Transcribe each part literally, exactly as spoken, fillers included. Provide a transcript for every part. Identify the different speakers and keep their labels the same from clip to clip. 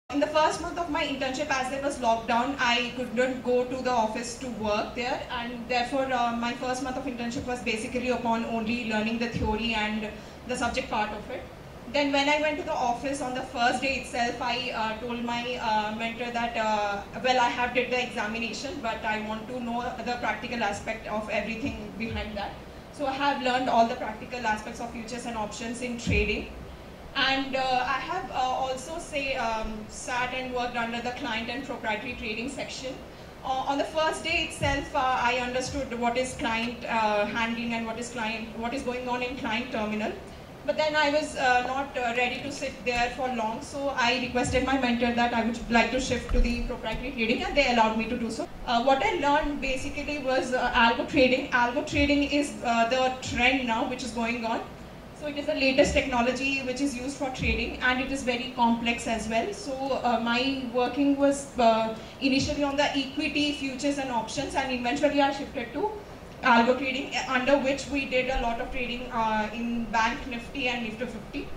Speaker 1: In the first month of my internship, as there was lockdown, I could not go to the office to work there, and therefore uh, my first month of internship was basically upon only learning the theory and the subject part of it. Then when I went to the office on the first day itself, I uh, told my uh, mentor that, uh, well, I have did the examination, but I want to know the practical aspect of everything behind that. So I have learned all the practical aspects of futures and options in trading. And uh, I have uh, also say um, sat and worked under the client and proprietary trading section. Uh, on the first day itself, uh, I understood what is client uh, handling and what is client, what is going on in client terminal. But then I was uh, not uh, ready to sit there for long, so I requested my mentor that I would like to shift to the proprietary trading, and they allowed me to do so. Uh, what I learned basically was uh, algo trading. Algo trading is uh, the trend now which is going on. So it is the latest technology which is used for trading, and it is very complex as well. So uh, my working was uh, initially on the equity, futures and options, and eventually I shifted to algo trading, under which we did a lot of trading uh, in Bank Nifty and Nifty fifty.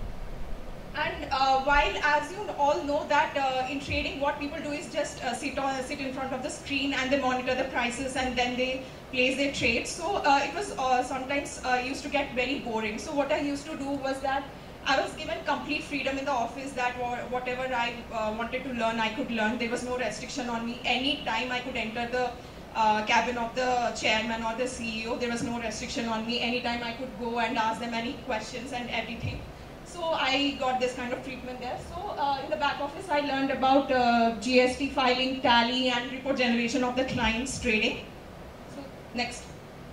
Speaker 1: And uh, while, as you all know, that uh, in trading what people do is just uh, sit on sit in front of the screen and they monitor the prices and then they place their trades. So uh, it was uh, sometimes uh, used to get very boring. So what I used to do was that I was given complete freedom in the office, that whatever I uh, wanted to learn, I could learn. There was no restriction on me. Any time I could enter the uh, cabin of the chairman or the C E O. There was no restriction on me. Anytime I could go and ask them any questions and everything. So I got this kind of treatment there. So uh, in the back office, I learned about uh, G S T filing, tally, and report generation of the client's trading. So next.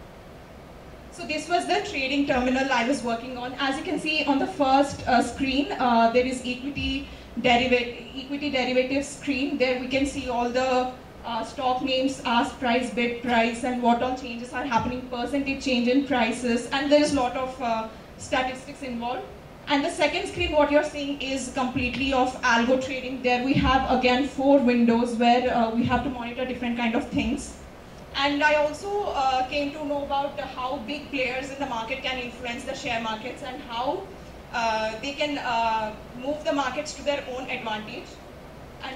Speaker 1: So this was the trading terminal I was working on. As you can see on the first uh, screen, uh, there is equity derivative, equity derivative screen. There we can see all the uh, stock names, ask price, bid price, and what all changes are happening, percentage change in prices, and there is a lot of uh, statistics involved. And the second screen, what you're seeing is completely of algo trading. There we have again four windows where uh, we have to monitor different kind of things. And I also uh, came to know about uh, how big players in the market can influence the share markets and how uh, they can uh, move the markets to their own advantage. And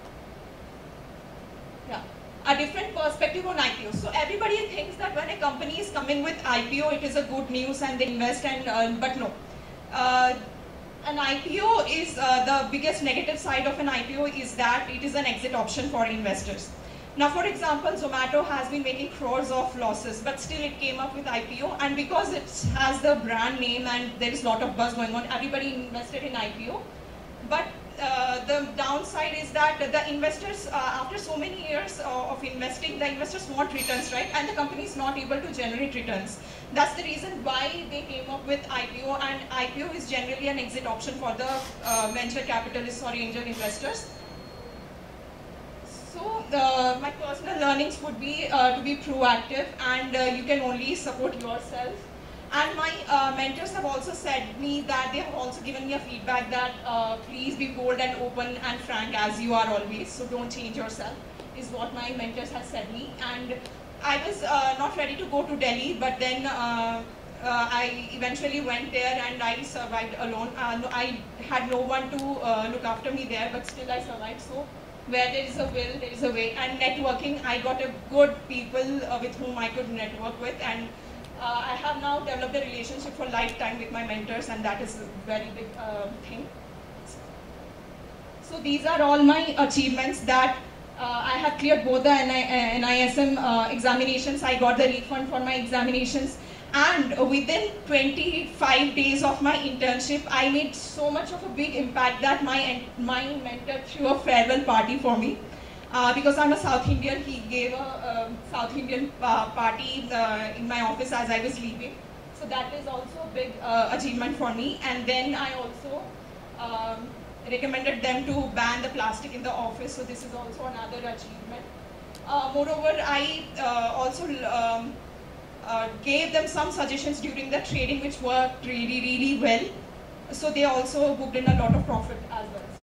Speaker 1: yeah, a different perspective on I P O. So everybody thinks that when a company is coming with I P O, it is a good news and they invest, and uh, but no. Uh, an I P O is uh, the biggest negative side of an I P O is that it is an exit option for investors. Now, for example, Zomato has been making crores of losses, but still it came up with I P O, and because it has the brand name and there is a lot of buzz going on, everybody invested in I P O. But uh, the downside is that the investors, uh, after so many years uh, of investing, the investors want returns, right? And the company is not able to generate returns. That's the reason why they came up with I P O, and I P O is generally an exit option for the uh, venture capitalists or angel investors. So the, my personal learnings would be uh, to be proactive, and uh, you can only support yourself. And my uh, mentors have also said me that they have also given me a feedback that uh, please be bold and open and frank as you are always, so don't change yourself, is what my mentors have said me. And I was uh, not ready to go to Delhi, but then uh, uh, I eventually went there and I survived alone. Uh, no, I had no one to uh, look after me there, but still I survived. So where there is a will, there is a way. And networking, I got a good people uh, with whom I could network with, and uh, I have now developed a relationship for lifetime with my mentors, and that is a very big uh, thing. So these are all my achievements that Uh, I have cleared both the N I S M uh, examinations. I got the refund for my examinations, and within twenty-five days of my internship, I made so much of a big impact that my my mentor threw a farewell party for me. Uh, because I'm a South Indian, he gave a uh, South Indian uh, party uh, in my office as I was leaving. So that is also a big uh, achievement for me. And then I also Um, recommended them to ban the plastic in the office, so this is also another achievement. Uh, moreover, I uh, also um, uh, gave them some suggestions during the trading which worked really, really well. So they also booked in a lot of profit as well.